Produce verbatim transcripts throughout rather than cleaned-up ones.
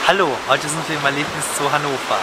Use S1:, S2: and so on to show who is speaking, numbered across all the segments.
S1: Hallo, heute sind wir im Erlebniszoo Hannover.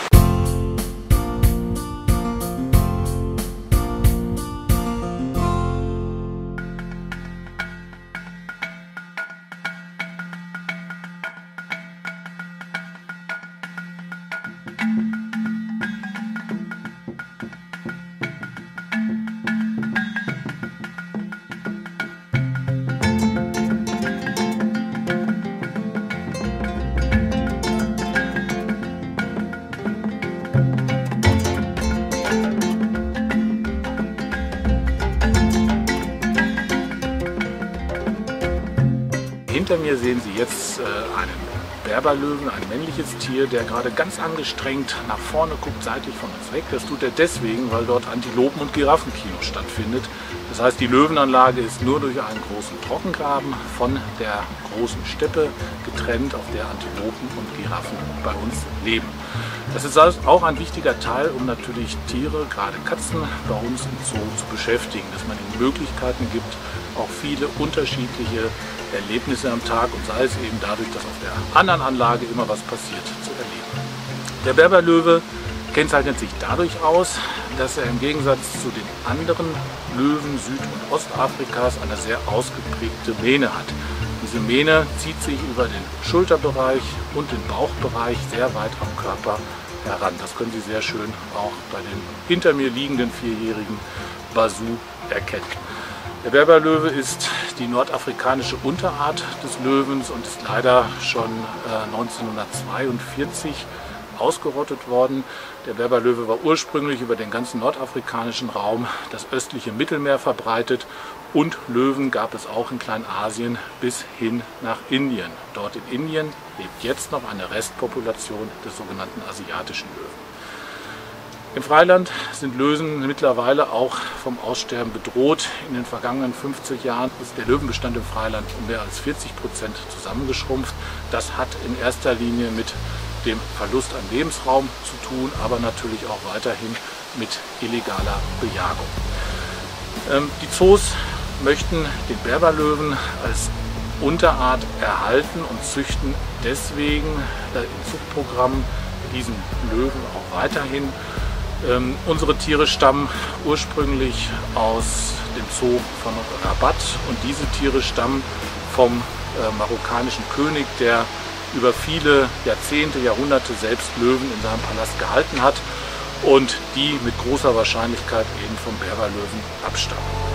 S2: Hinter mir sehen Sie jetzt äh, einen Berberlöwen, ein männliches Tier, der gerade ganz angestrengt nach vorne guckt, seitlich von uns weg. Das tut er deswegen, weil dort Antilopen- und Giraffenkino stattfindet. Das heißt, die Löwenanlage ist nur durch einen großen Trockengraben von der großen Steppe getrennt, auf der Antilopen und Giraffen bei uns leben. Das ist auch ein wichtiger Teil, um natürlich Tiere, gerade Katzen, bei uns im Zoo zu beschäftigen, dass man ihnen Möglichkeiten gibt, auch viele unterschiedliche Erlebnisse am Tag, und sei es eben dadurch, dass auf der anderen Anlage immer was passiert, zu erleben. Der Berberlöwe kennzeichnet sich dadurch aus, dass er im Gegensatz zu den anderen Löwen Süd- und Ostafrikas eine sehr ausgeprägte Mähne hat. Diese Mähne zieht sich über den Schulterbereich und den Bauchbereich sehr weit am Körper heran. Das können Sie sehr schön auch bei dem hinter mir liegenden vierjährigen Basu erkennen. Der Berberlöwe ist die nordafrikanische Unterart des Löwens und ist leider schon äh, neunzehnhundertzweiundvierzig ausgerottet worden. Der Berberlöwe war ursprünglich über den ganzen nordafrikanischen Raum, das östliche Mittelmeer verbreitet, und Löwen gab es auch in Kleinasien bis hin nach Indien. Dort in Indien lebt jetzt noch eine Restpopulation des sogenannten asiatischen Löwen. Im Freiland sind Löwen mittlerweile auch vom Aussterben bedroht. In den vergangenen fünfzig Jahren ist der Löwenbestand im Freiland um mehr als vierzig Prozent zusammengeschrumpft. Das hat in erster Linie mit dem Verlust an Lebensraum zu tun, aber natürlich auch weiterhin mit illegaler Bejagung. Ähm, die Zoos möchten den Berberlöwen als Unterart erhalten und züchten deswegen äh, im Zuchtprogramm diesen Löwen auch weiterhin. Ähm, unsere Tiere stammen ursprünglich aus dem Zoo von Rabat, und diese Tiere stammen vom äh, marokkanischen König, der über viele Jahrzehnte, Jahrhunderte selbst Löwen in seinem Palast gehalten hat und die mit großer Wahrscheinlichkeit eben vom Berberlöwen abstammen.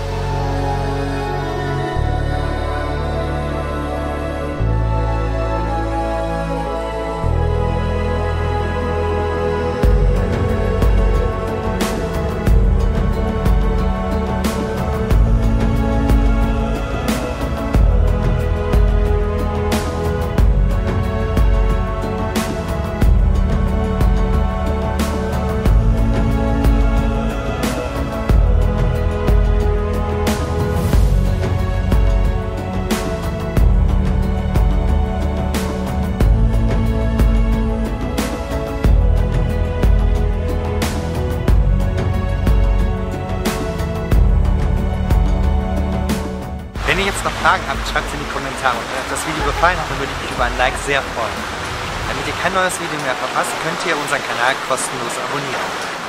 S1: Wenn ihr jetzt noch Fragen habt, schreibt sie in die Kommentare. Und wenn euch das Video gefallen hat, dann würde ich mich über ein Like sehr freuen. Damit ihr kein neues Video mehr verpasst, könnt ihr unseren Kanal kostenlos abonnieren.